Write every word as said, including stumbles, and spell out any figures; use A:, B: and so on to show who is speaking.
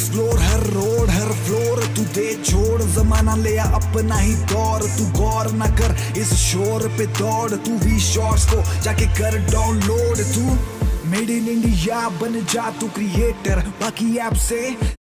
A: explore हर road हर floor तू दे छोड़, जमाना ले आ अपना ही दौर, तू गौर न कर इस शोर पे दौड़, तू भी शॉर्ट्स को जाके कर डाउनलोड, तू मेड इन इंडिया बन जा तू क्रिएटर, बाकी ऐप से